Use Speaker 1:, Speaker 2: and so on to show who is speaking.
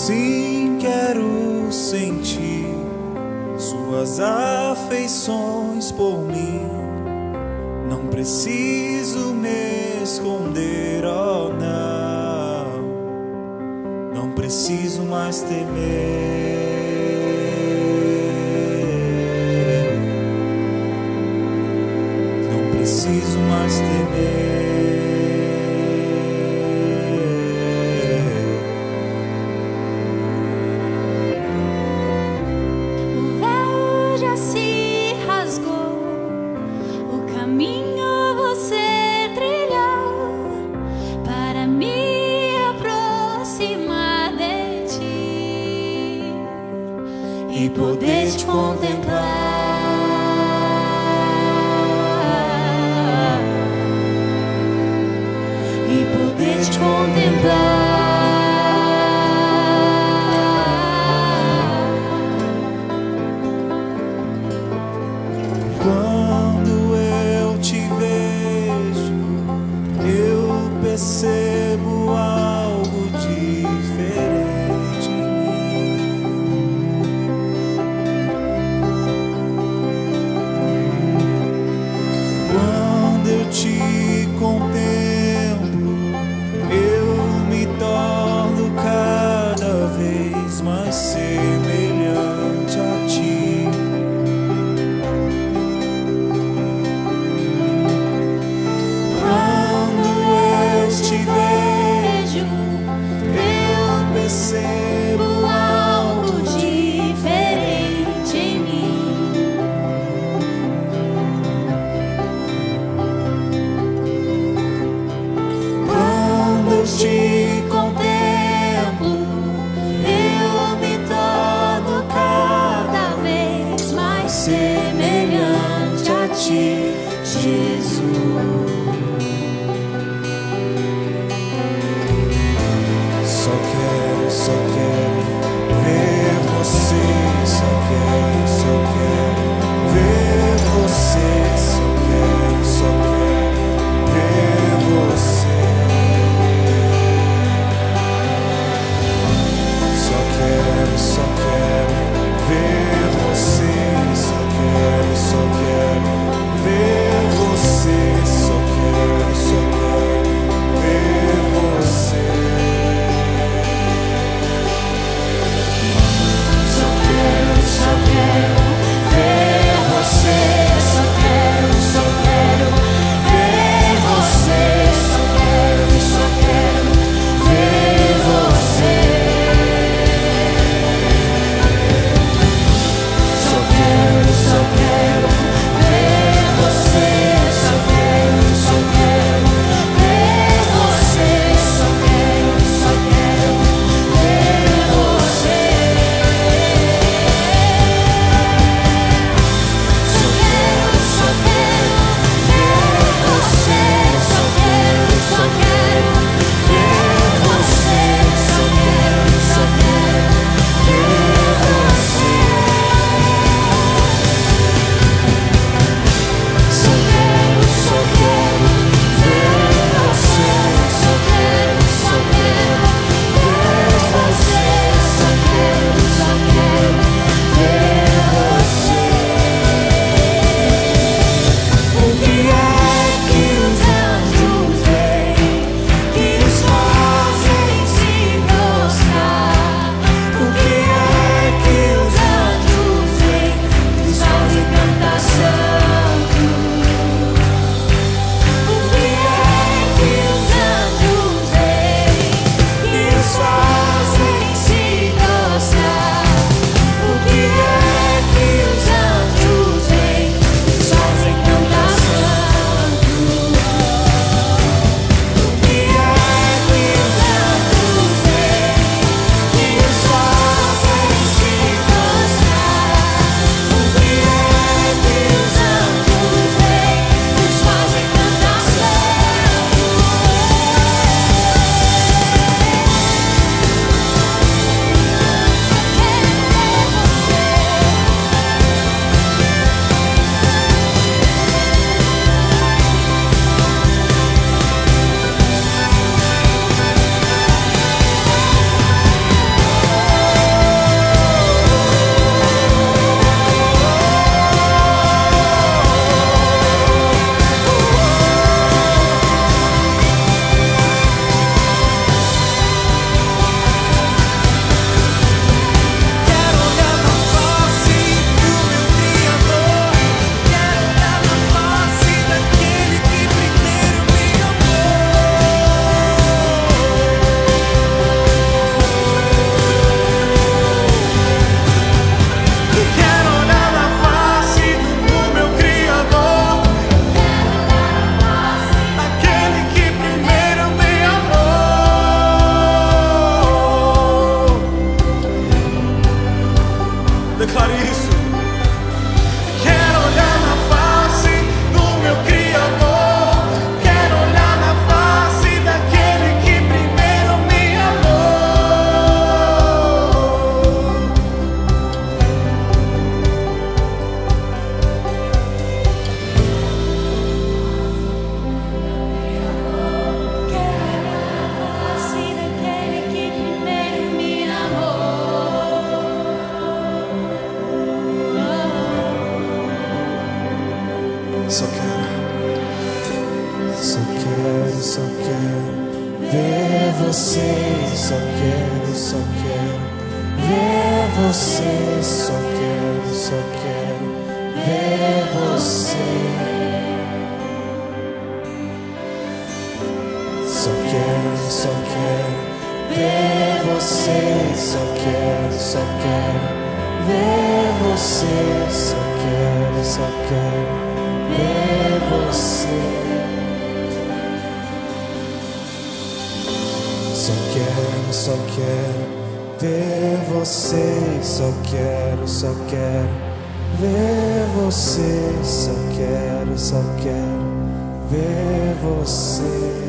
Speaker 1: Sim, quero sentir suas afeições por mim. Não preciso me esconder, oh não. Não preciso mais temer. Não preciso mais temer.
Speaker 2: E poder te contemplar, e poder te contemplar.
Speaker 1: Quando eu te vejo, eu percebo algo diferente. Te contemplo, eu me torno cada vez mais semelhante a ti. Quando eu te vejo, eu percebo algo diferente em mim. Te contemplo, eu me torno cada vez mais semelhante a ti, Jesus. Só quero ver você, só quero ver você, só quero ver você. Só quero ver você, só quero ver você, só quero ver você.
Speaker 2: Só quero
Speaker 1: só quero ver você, só quero ver você. Só quero ver você, só quero ver você, só quero ver você. Só quero ver você, só quero ver você, só quero ver você.